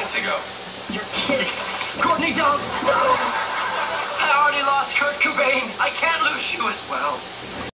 months ago. You're kidding. Courtney, don't! No! I already lost Kurt Cobain. I can't lose you as well.